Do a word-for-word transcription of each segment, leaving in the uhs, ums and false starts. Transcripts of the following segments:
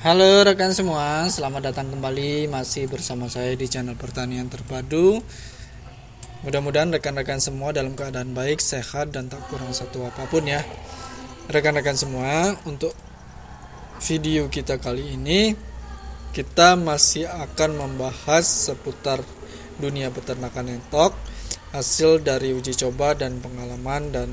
Halo rekan semua, selamat datang kembali masih bersama saya di channel Pertanian Terpadu. Mudah-mudahan rekan-rekan semua dalam keadaan baik, sehat, dan tak kurang satu apapun ya. Rekan-rekan semua, untuk video kita kali ini kita masih akan membahas seputar dunia peternakan entok, hasil dari uji coba dan pengalaman dan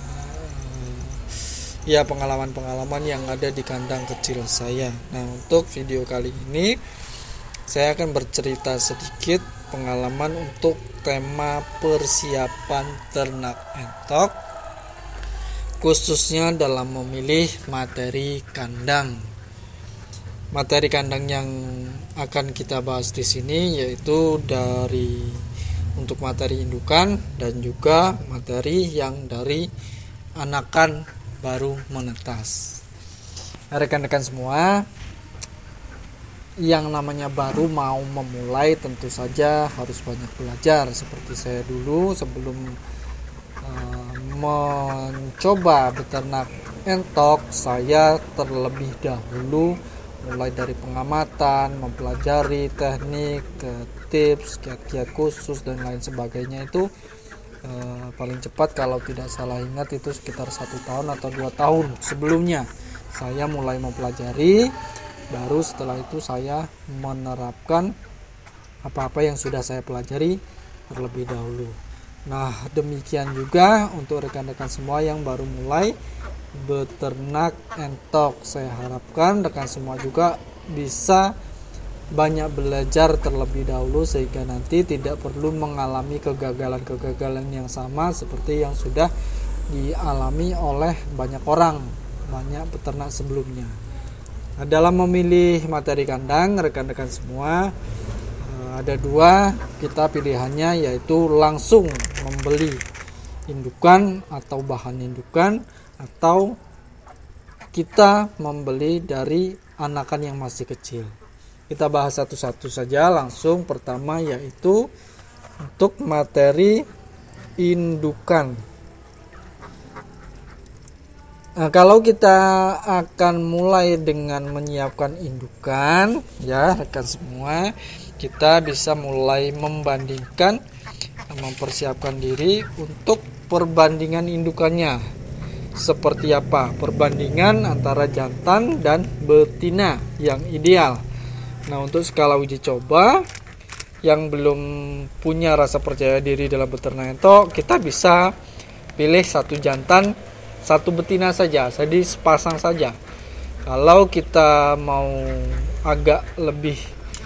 ya pengalaman-pengalaman yang ada di kandang kecil saya. Nah, untuk video kali ini saya akan bercerita sedikit pengalaman untuk tema persiapan ternak entok, khususnya dalam memilih materi kandang. Materi kandang yang akan kita bahas di sini yaitu dari untuk materi indukan dan juga materi yang dari anakan baru menetas. Rekan-rekan semua, yang namanya baru mau memulai tentu saja harus banyak belajar. Seperti saya dulu sebelum uh, mencoba beternak entok, saya terlebih dahulu mulai dari pengamatan, mempelajari teknik, tips, kiat-kiat khusus dan lain sebagainya. Itu Uh, paling cepat kalau tidak salah ingat itu sekitar satu tahun atau dua tahun sebelumnya saya mulai mempelajari, baru setelah itu saya menerapkan apa-apa yang sudah saya pelajari terlebih dahulu. Nah, demikian juga untuk rekan-rekan semua yang baru mulai beternak entok, saya harapkan rekan semua juga bisa banyak belajar terlebih dahulu sehingga nanti tidak perlu mengalami kegagalan-kegagalan yang sama seperti yang sudah dialami oleh banyak orang, banyak peternak sebelumnya. Nah, dalam memilih materi kandang, rekan-rekan semua ada dua kita pilihannya, yaitu langsung membeli indukan atau bahan indukan, atau kita membeli dari anakan yang masih kecil. Kita bahas satu-satu saja langsung. Pertama yaitu untuk materi indukan. Nah, kalau kita akan mulai dengan menyiapkan indukan, ya rekan semua, kita bisa mulai membandingkan, mempersiapkan diri untuk perbandingan indukannya. Seperti apa perbandingan antara jantan dan betina yang ideal. Nah, untuk skala uji coba yang belum punya rasa percaya diri dalam beternak entok, kita bisa pilih satu jantan, satu betina saja, jadi sepasang saja. Kalau kita mau agak lebih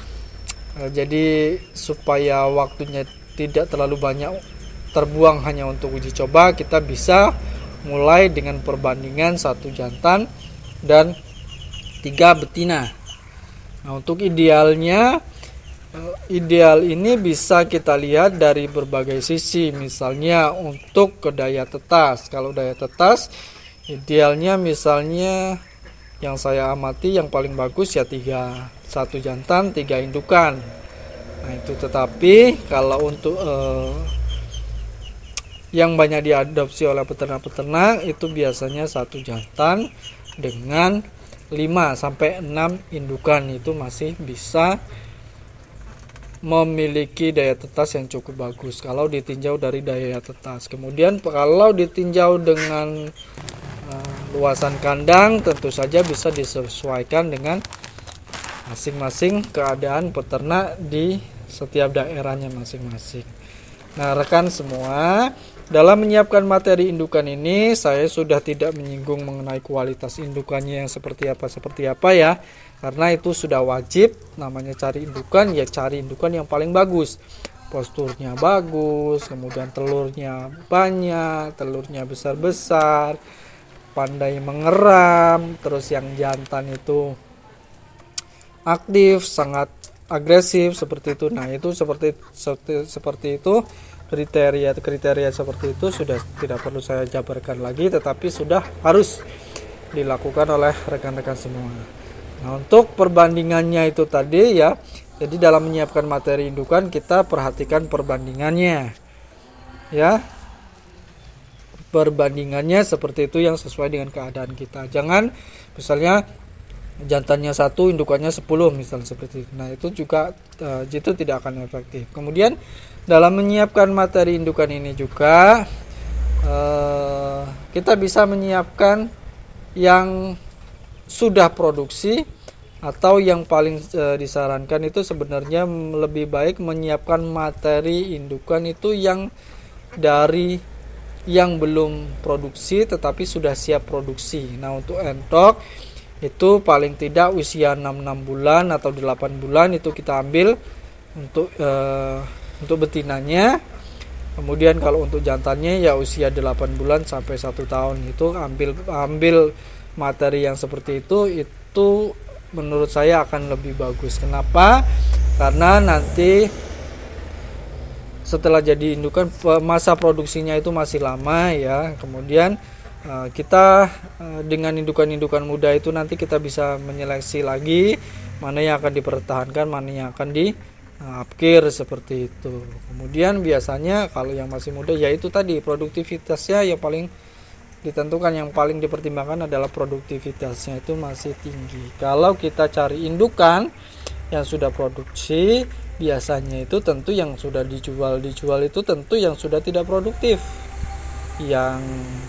jadi supaya waktunya tidak terlalu banyak terbuang hanya untuk uji coba, kita bisa mulai dengan perbandingan satu jantan dan tiga betina. Nah, untuk idealnya, ideal ini bisa kita lihat dari berbagai sisi. Misalnya untuk ke daya tetas. Kalau daya tetas, idealnya misalnya yang saya amati yang paling bagus ya tiga, satu jantan, tiga indukan. Nah, itu tetapi kalau untuk eh, yang banyak diadopsi oleh peternak-peternak itu biasanya satu jantan dengan lima sampai enam indukan, itu masih bisa memiliki daya tetas yang cukup bagus kalau ditinjau dari daya tetas. Kemudian kalau ditinjau dengan uh, luasan kandang, tentu saja bisa disesuaikan dengan masing-masing keadaan peternak di setiap daerahnya masing-masing. Nah, rekan semua, dalam menyiapkan materi indukan ini saya sudah tidak menyinggung mengenai kualitas indukannya yang seperti apa seperti apa ya, karena itu sudah wajib. Namanya cari indukan ya cari indukan yang paling bagus, posturnya bagus, kemudian telurnya banyak, telurnya besar-besar, pandai mengeram, terus yang jantan itu aktif, sangat agresif seperti itu. Nah, itu seperti seperti, seperti itu kriteria-kriteria seperti itu sudah tidak perlu saya jabarkan lagi, tetapi sudah harus dilakukan oleh rekan-rekan semua. Nah, untuk perbandingannya itu tadi ya, jadi dalam menyiapkan materi indukan kita perhatikan perbandingannya ya, perbandingannya seperti itu yang sesuai dengan keadaan kita. Jangan misalnya jantannya satu, indukannya sepuluh misalnya seperti itu. Nah, itu juga uh, itu tidak akan efektif. Kemudian dalam menyiapkan materi indukan ini juga uh, kita bisa menyiapkan yang sudah produksi, atau yang paling uh, disarankan itu sebenarnya lebih baik menyiapkan materi indukan itu yang dari yang belum produksi tetapi sudah siap produksi. Nah, untuk entok itu paling tidak usia enam puluh enam bulan atau delapan bulan itu kita ambil untuk uh, untuk betinanya. Kemudian kalau untuk jantannya ya usia delapan bulan sampai satu tahun itu ambil ambil materi yang seperti itu. Itu menurut saya akan lebih bagus. Kenapa? Karena nanti setelah jadi indukan masa produksinya itu masih lama ya. Kemudian kita dengan indukan-indukan muda itu nanti kita bisa menyeleksi lagi mana yang akan dipertahankan, mana yang akan di upkir seperti itu. Kemudian biasanya kalau yang masih muda ya itu tadi produktivitasnya yang paling ditentukan, yang paling dipertimbangkan adalah produktivitasnya itu masih tinggi. Kalau kita cari indukan yang sudah produksi, biasanya itu tentu yang sudah dijual dijual itu tentu yang sudah tidak produktif, yang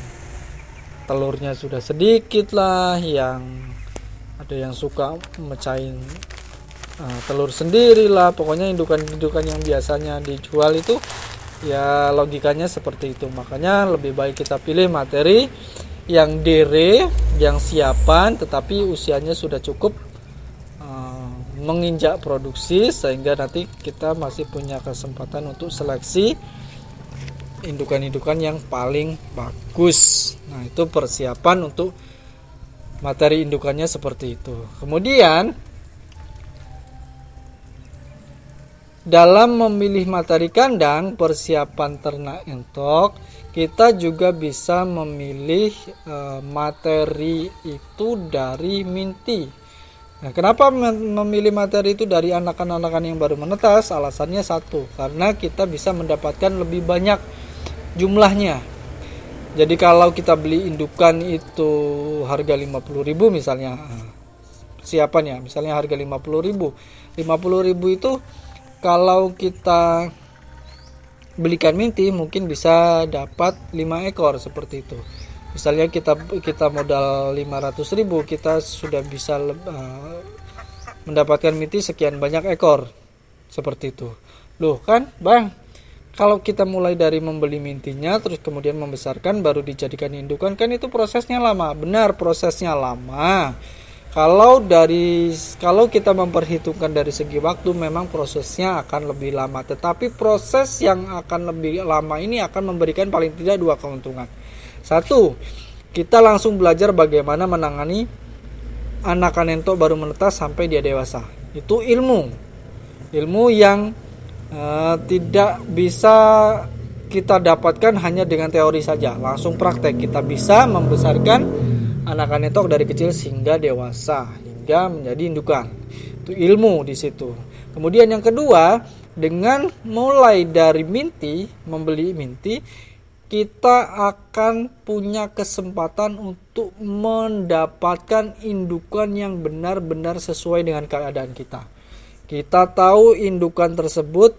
telurnya sudah sedikit lah, yang ada yang suka mecahin uh, telur sendiri lah. Pokoknya indukan-indukan yang biasanya dijual itu ya logikanya seperti itu. Makanya lebih baik kita pilih materi yang dere, yang siapan tetapi usianya sudah cukup uh, menginjak produksi, sehingga nanti kita masih punya kesempatan untuk seleksi indukan-indukan yang paling bagus. Nah, itu persiapan untuk materi indukannya seperti itu. Kemudian dalam memilih materi kandang persiapan ternak entok, kita juga bisa memilih e, materi itu dari minti. Nah, kenapa memilih materi itu dari anakan-anakan yang baru menetas? Alasannya satu, karena kita bisa mendapatkan lebih banyak jumlahnya. Jadi kalau kita beli indukan itu harga lima puluh ribu misalnya, siapan ya, misalnya harga lima puluh ribu. lima puluh ribu itu kalau kita belikan minti mungkin bisa dapat lima ekor seperti itu. Misalnya kita kita modal lima ratus ribu, kita sudah bisa uh, mendapatkan minti sekian banyak ekor seperti itu. Loh kan, Bang? Kalau kita mulai dari membeli mintinya terus kemudian membesarkan baru dijadikan indukan, kan itu prosesnya lama. Benar, prosesnya lama. Kalau dari kalau kita memperhitungkan dari segi waktu memang prosesnya akan lebih lama, tetapi proses yang akan lebih lama ini akan memberikan paling tidak dua keuntungan. Satu, kita langsung belajar bagaimana menangani anakan entok baru menetas sampai dia dewasa. Itu ilmu. Ilmu yang Uh, tidak bisa kita dapatkan hanya dengan teori saja, langsung praktek. Kita bisa membesarkan anakan entok dari kecil hingga dewasa, hingga menjadi indukan. Itu ilmu di situ. Kemudian yang kedua, dengan mulai dari minti, membeli minti, kita akan punya kesempatan untuk mendapatkan indukan yang benar-benar sesuai dengan keadaan kita. Kita tahu indukan tersebut,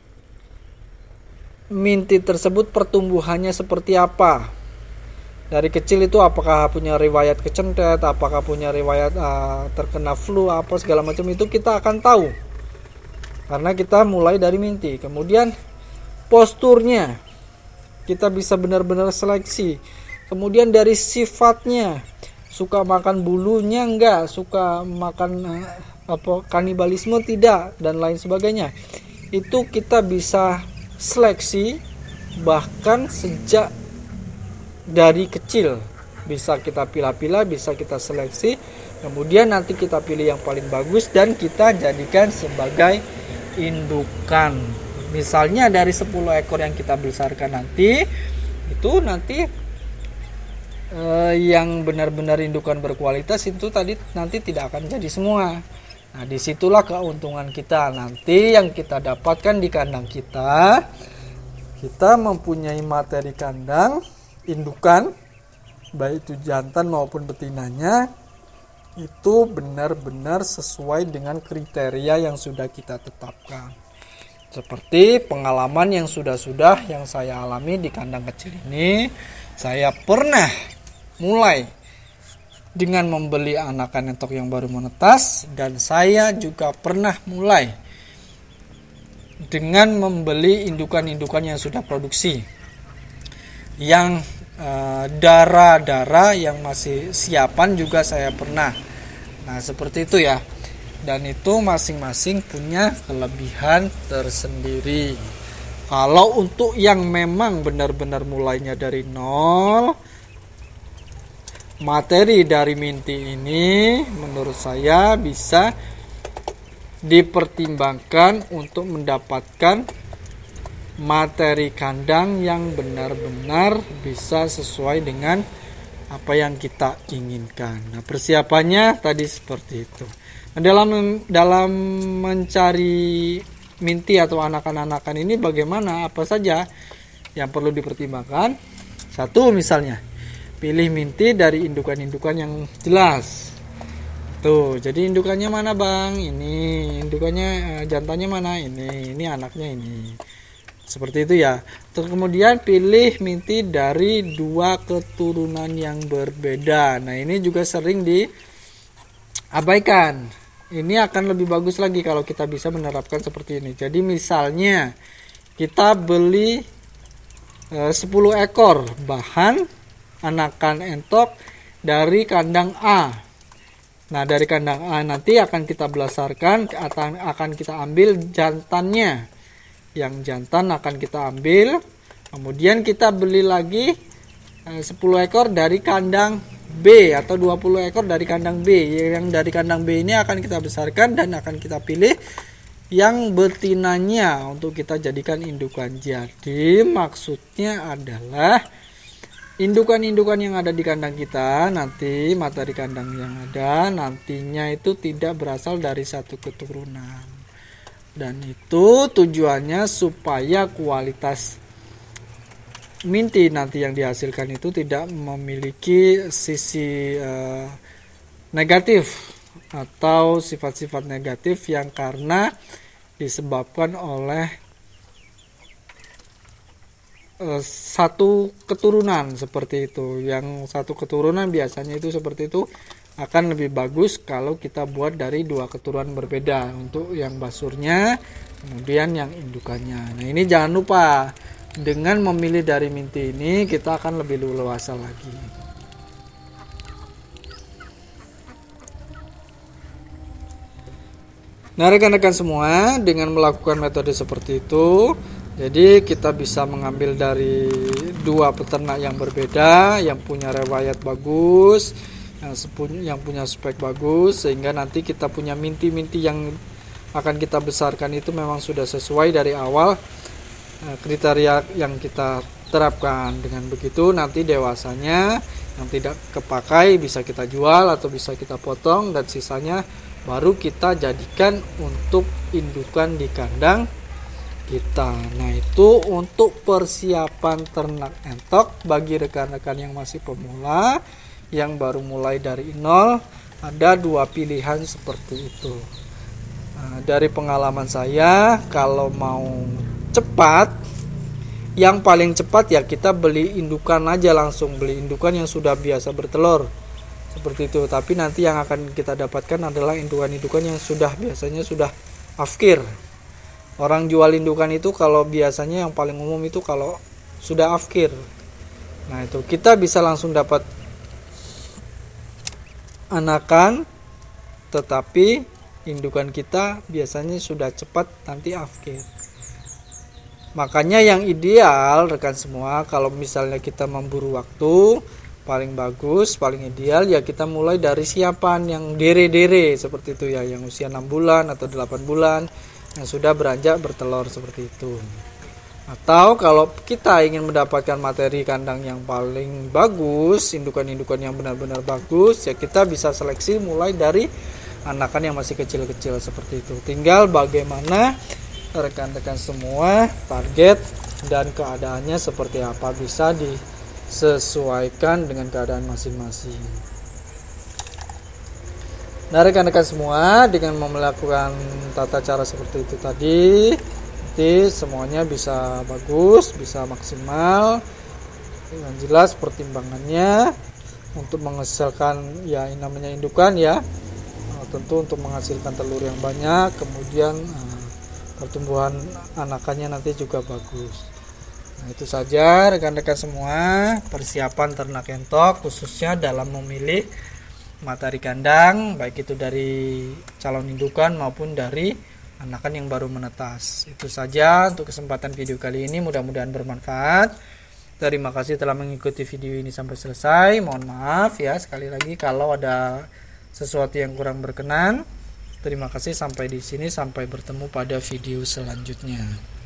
minti tersebut pertumbuhannya seperti apa. Dari kecil itu apakah punya riwayat kecentet, apakah punya riwayat uh, terkena flu, apa segala macam itu kita akan tahu. Karena kita mulai dari minti. Kemudian posturnya kita bisa benar-benar seleksi. Kemudian dari sifatnya, suka makan bulunya enggak, suka makan uh, apa kanibalisme tidak, dan lain sebagainya. Itu kita bisa seleksi bahkan sejak dari kecil, bisa kita pilah-pilah, bisa kita seleksi. Kemudian nanti kita pilih yang paling bagus dan kita jadikan sebagai indukan. Misalnya dari sepuluh ekor yang kita besarkan nanti, itu nanti eh, yang benar-benar indukan berkualitas itu tadi nanti tidak akan jadi semua. Nah, disitulah keuntungan kita. Nanti yang kita dapatkan di kandang kita, kita mempunyai materi kandang indukan, baik itu jantan maupun betinanya, itu benar-benar sesuai dengan kriteria yang sudah kita tetapkan. Seperti pengalaman yang sudah-sudah yang saya alami di kandang kecil ini, saya pernah mulai dengan membeli anakan entok yang baru menetas, dan saya juga pernah mulai dengan membeli indukan-indukan yang sudah produksi, yang eh, darah-darah yang masih siapan juga saya pernah. Nah seperti itu ya. Dan itu masing-masing punya kelebihan tersendiri. Kalau untuk yang memang benar-benar mulainya dari nol, materi dari Minty ini menurut saya bisa dipertimbangkan untuk mendapatkan materi kandang yang benar-benar bisa sesuai dengan apa yang kita inginkan. Nah, persiapannya tadi seperti itu. Nah, dalam dalam mencari Minty atau anakan-anakan ini bagaimana, apa saja yang perlu dipertimbangkan? Satu misalnya, pilih Minty dari indukan-indukan yang jelas. Tuh, jadi indukannya mana bang? Ini indukannya, jantannya mana? Ini, ini anaknya ini. Seperti itu ya. Terus kemudian pilih Minty dari dua keturunan yang berbeda. Nah ini juga sering diabaikan. Ini akan lebih bagus lagi kalau kita bisa menerapkan seperti ini. Jadi misalnya kita beli e, sepuluh ekor bahan anakan entok dari kandang A. Nah dari kandang A nanti akan kita belasarkan, akan kita ambil jantannya. Yang jantan akan kita ambil, kemudian kita beli lagi sepuluh ekor dari kandang B atau dua puluh ekor dari kandang B. Yang dari kandang B ini akan kita besarkan dan akan kita pilih yang betinanya untuk kita jadikan indukan. Jadi maksudnya adalah indukan-indukan yang ada di kandang kita nanti, materi kandang yang ada nantinya itu tidak berasal dari satu keturunan. Dan itu tujuannya supaya kualitas Minty nanti yang dihasilkan itu tidak memiliki sisi eh, negatif atau sifat-sifat negatif yang karena disebabkan oleh satu keturunan seperti itu. Yang satu keturunan biasanya itu seperti itu akan lebih bagus kalau kita buat dari dua keturunan berbeda untuk yang basurnya, kemudian yang indukannya. Nah ini jangan lupa, dengan memilih dari Minty ini kita akan lebih leluasa lagi. Nah rekan-rekan semua, dengan melakukan metode seperti itu, jadi kita bisa mengambil dari dua peternak yang berbeda, yang punya riwayat bagus, yang, yang punya spek bagus, sehingga nanti kita punya Minty-Minty yang akan kita besarkan itu memang sudah sesuai dari awal kriteria yang kita terapkan. Dengan begitu nanti dewasanya yang tidak kepakai bisa kita jual atau bisa kita potong, dan sisanya baru kita jadikan untuk indukan di kandang kita. Nah itu untuk persiapan ternak entok bagi rekan-rekan yang masih pemula, yang baru mulai dari nol. Ada dua pilihan seperti itu. Nah, dari pengalaman saya, kalau mau cepat, yang paling cepat ya kita beli indukan aja, langsung beli indukan yang sudah biasa bertelur seperti itu. Tapi nanti yang akan kita dapatkan adalah indukan-indukan yang sudah biasanya sudah afkir. Orang jual indukan itu kalau biasanya yang paling umum itu kalau sudah afkir. Nah itu kita bisa langsung dapat anakan, tetapi indukan kita biasanya sudah cepat nanti afkir. Makanya yang ideal rekan semua, kalau misalnya kita memburu waktu, paling bagus, paling ideal ya kita mulai dari siapan yang dere-dere seperti itu ya, yang usia enam bulan atau delapan bulan, yang sudah beranjak bertelur seperti itu. Atau kalau kita ingin mendapatkan materi kandang yang paling bagus, indukan-indukan yang benar-benar bagus, ya kita bisa seleksi mulai dari anakan yang masih kecil-kecil seperti itu. Tinggal bagaimana rekan-rekan semua target dan keadaannya seperti apa, bisa disesuaikan dengan keadaan masing-masing. Nah, rekan-rekan semua, dengan melakukan tata cara seperti itu tadi, nanti semuanya bisa bagus, bisa maksimal. Yang jelas pertimbangannya untuk menghasilkan ya yang namanya indukan ya, tentu untuk menghasilkan telur yang banyak, kemudian pertumbuhan anakannya nanti juga bagus. Nah, itu saja rekan-rekan semua persiapan ternak entok khususnya dalam memilih matahari kandang, baik itu dari calon indukan maupun dari anakan yang baru menetas. Itu saja untuk kesempatan video kali ini, mudah-mudahan bermanfaat. Terima kasih telah mengikuti video ini sampai selesai. Mohon maaf ya sekali lagi kalau ada sesuatu yang kurang berkenan. Terima kasih, sampai di sini, sampai bertemu pada video selanjutnya.